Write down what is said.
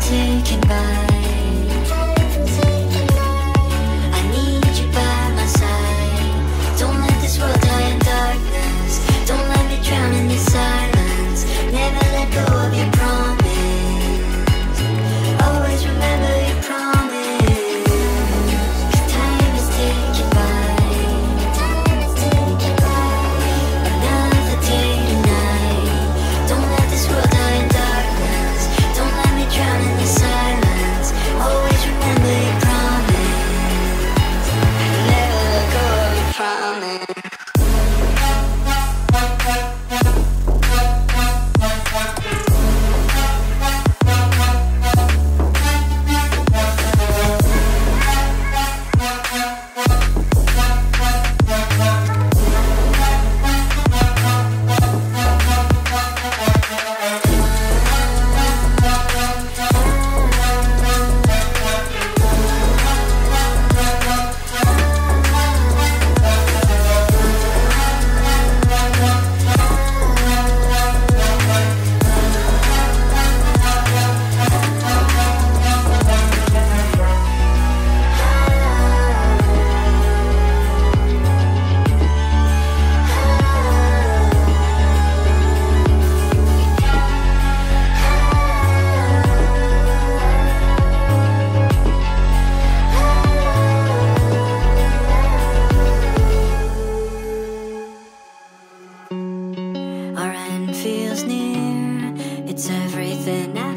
taken by. I need you by my side. Don't let this world die in darkness. Don't let me drown in your silence. Never let go of your promise. Always remember your promise. 'Cause time is taken by. Another day tonight. Don't let this world die in darkness. Don't let me drown in your silence. Always remember your promise. Never let go of your promise. Our end feels near. It's everything